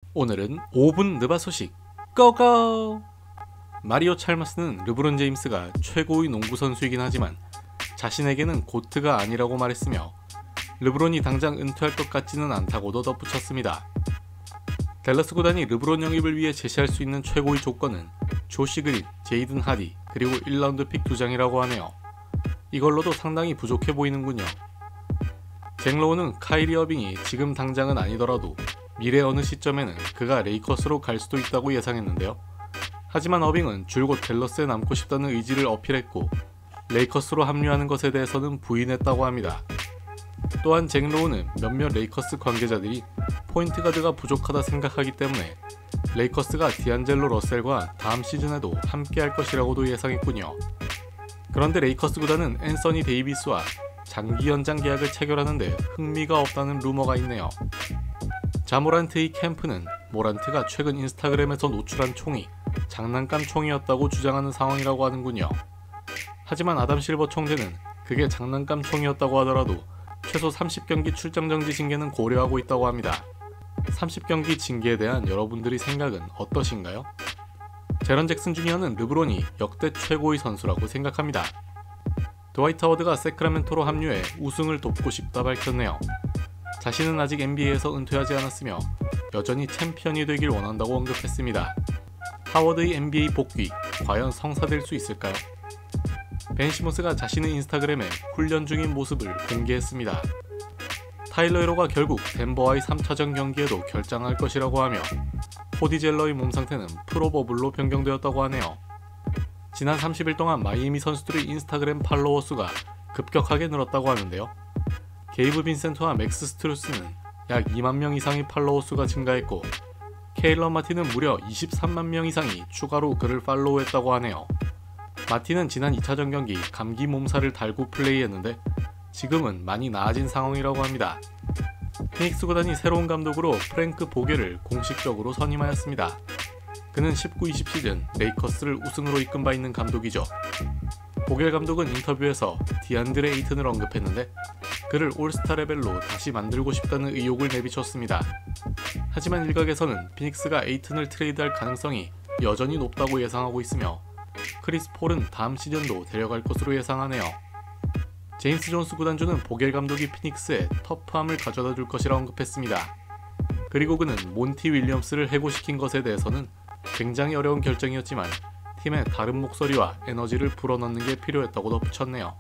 오늘은 5분 느바 소식 고고! 마리오 찰머스는 르브론 제임스가 최고의 농구 선수이긴 하지만 자신에게는 고트가 아니라고 말했으며 르브론이 당장 은퇴할 것 같지는 않다고도 덧붙였습니다. 댈러스 구단이 르브론 영입을 위해 제시할 수 있는 최고의 조건은 조시 그린, 제이든 하디, 그리고 1라운드 픽 2장이라고 하네요. 이걸로도 상당히 부족해 보이는군요. 잭 로우는 카이리 어빙이 지금 당장은 아니더라도 미래 어느 시점에는 그가 레이커스로 갈 수도 있다고 예상했는데요. 하지만 어빙은 줄곧 댈러스에 남고 싶다는 의지를 어필했고 레이커스로 합류하는 것에 대해서는 부인했다고 합니다. 또한 잭 로우는 몇몇 레이커스 관계자들이 포인트 가드가 부족하다 생각하기 때문에 레이커스가 디안젤로 러셀과 다음 시즌에도 함께할 것이라고도 예상했군요. 그런데 레이커스 구단은 앤서니 데이비스와 장기 연장 계약을 체결하는데 흥미가 없다는 루머가 있네요. 자모란트의 캠프는 모란트가 최근 인스타그램에서 노출한 총이 장난감 총이었다고 주장하는 상황이라고 하는군요. 하지만 아담 실버 총재는 그게 장난감 총이었다고 하더라도 최소 30경기 출장 정지 징계는 고려하고 있다고 합니다. 30경기 징계에 대한 여러분들의 생각은 어떠신가요? 제런 잭슨 주니어는 르브론이 역대 최고의 선수라고 생각합니다. 드와이트 하워드가 세크라멘토로 합류해 우승을 돕고 싶다 밝혔네요. 자신은 아직 NBA에서 은퇴하지 않았으며 여전히 챔피언이 되길 원한다고 언급했습니다. 하워드의 NBA 복귀, 과연 성사될 수 있을까요? 벤 시몬스가 자신의 인스타그램에 훈련 중인 모습을 공개했습니다. 타일러 히로가 결국 덴버와의 3차전 경기에도 결장할 것이라고 하며 코디 젤러의 몸 상태는 프로버블로 변경되었다고 하네요. 지난 30일 동안 마이애미 선수들의 인스타그램 팔로워 수가 급격하게 늘었다고 하는데요. 게이브 빈센트와 맥스 스트루스는 약 2만 명 이상의 팔로워 수가 증가했고 케일러 마틴은 무려 23만 명 이상이 추가로 그를 팔로우했다고 하네요. 마틴은 지난 2차전 경기 감기 몸살을 달고 플레이했는데 지금은 많이 나아진 상황이라고 합니다. 피닉스 구단이 새로운 감독으로 프랭크 보겔을 공식적으로 선임하였습니다. 그는 19-20 시즌 레이커스를 우승으로 이끈 바 있는 감독이죠. 보겔 감독은 인터뷰에서 디안드레 에이튼을 언급했는데 그를 올스타 레벨로 다시 만들고 싶다는 의욕을 내비쳤습니다. 하지만 일각에서는 피닉스가 에이튼을 트레이드할 가능성이 여전히 높다고 예상하고 있으며 크리스 폴은 다음 시즌도 데려갈 것으로 예상하네요. 제임스 존스 구단주는 보겔 감독이 피닉스에 터프함을 가져다 줄 것이라 언급했습니다. 그리고 그는 몬티 윌리엄스를 해고시킨 것에 대해서는 굉장히 어려운 결정이었지만 팀의 다른 목소리와 에너지를 불어넣는 게 필요했다고 덧붙였네요.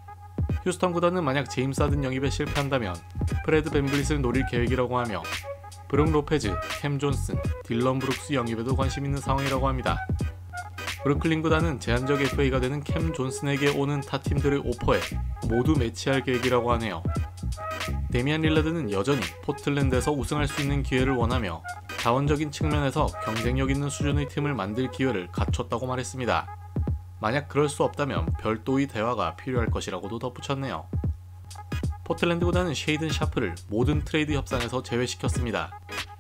휴스턴 구단은 만약 제임스 하든 영입에 실패한다면 프레드 밴블릿을 노릴 계획이라고 하며 브룩 로페즈, 캠 존슨, 딜런 브룩스 영입에도 관심 있는 상황이라고 합니다. 브루클린 구단은 제한적 FA가 되는 캠 존슨에게 오는 타 팀들의 오퍼에 모두 매치할 계획이라고 하네요. 데미안 릴라드는 여전히 포틀랜드에서 우승할 수 있는 기회를 원하며 자원적인 측면에서 경쟁력 있는 수준의 팀을 만들 기회를 갖췄다고 말했습니다. 만약 그럴 수 없다면 별도의 대화가 필요할 것이라고도 덧붙였네요. 포틀랜드 구단은 쉐이든 샤프를 모든 트레이드 협상에서 제외시켰습니다.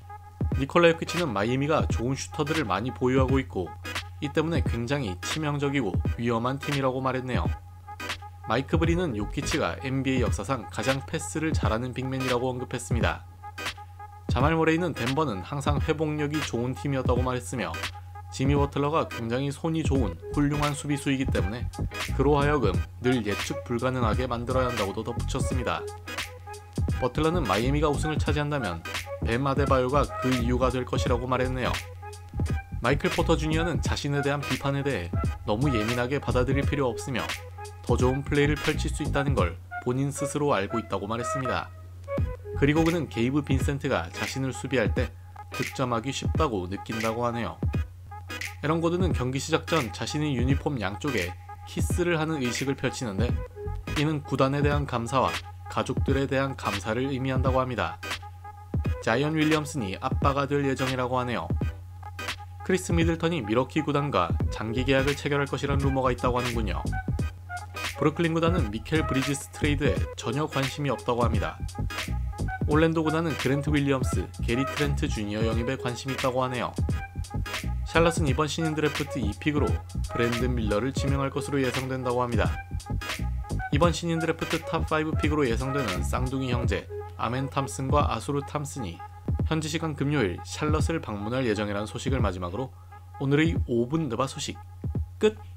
니콜라 요키치는 마이애미가 좋은 슈터들을 많이 보유하고 있고 이 때문에 굉장히 치명적이고 위험한 팀이라고 말했네요. 마이크 브리는 요키치가 NBA 역사상 가장 패스를 잘하는 빅맨이라고 언급했습니다. 자말 모레이는 덴버는 항상 회복력이 좋은 팀이었다고 말했으며 지미 버틀러가 굉장히 손이 좋은 훌륭한 수비수이기 때문에 그로 하여금 늘 예측 불가능하게 만들어야 한다고도 덧붙였습니다. 버틀러는 마이애미가 우승을 차지한다면 뱀 아데바요가 그 이유가 될 것이라고 말했네요. 마이클 포터 주니어는 자신에 대한 비판에 대해 너무 예민하게 받아들일 필요 없으며 더 좋은 플레이를 펼칠 수 있다는 걸 본인 스스로 알고 있다고 말했습니다. 그리고 그는 게이브 빈센트가 자신을 수비할 때 득점하기 쉽다고 느낀다고 하네요. 에런 고든은 경기 시작 전 자신의 유니폼 양쪽에 키스를 하는 의식을 펼치는데 이는 구단에 대한 감사와 가족들에 대한 감사를 의미한다고 합니다. 자이언 윌리엄슨이 아빠가 될 예정이라고 하네요. 크리스 미들턴이 미러키 구단과 장기 계약을 체결할 것이란 루머가 있다고 하는군요. 브루클린 구단은 미켈 브리지스 트레이드에 전혀 관심이 없다고 합니다. 올랜도 구단은 그랜트 윌리엄스, 게리 트렌트 주니어 영입에 관심이 있다고 하네요. 샬럿은 이번 신인 드래프트 2픽으로 브랜든 밀러를 지명할 것으로 예상된다고 합니다. 이번 신인 드래프트 탑5 픽으로 예상되는 쌍둥이 형제 아멘 탐슨과 아수르 탐슨이 현지 시간 금요일 샬럿을 방문할 예정이라는 소식을 마지막으로 오늘의 5분 느바 소식 끝!